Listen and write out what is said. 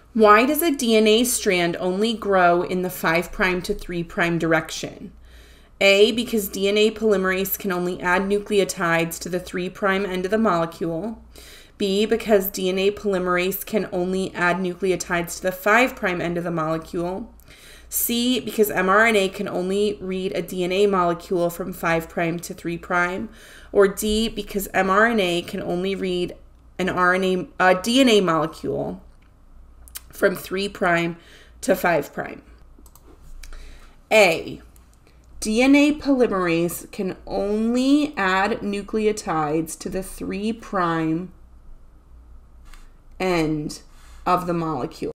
Why does a DNA strand only grow in the 5' to 3' direction? A, because DNA polymerase can only add nucleotides to the 3' end of the molecule. B, because DNA polymerase can only add nucleotides to the 5' end of the molecule. C, because mRNA can only read a DNA molecule from 5' to 3'. Or D, because mRNA can only read a DNA molecule from 3' to 5'. A, DNA polymerase can only add nucleotides to the 3' end of the molecule.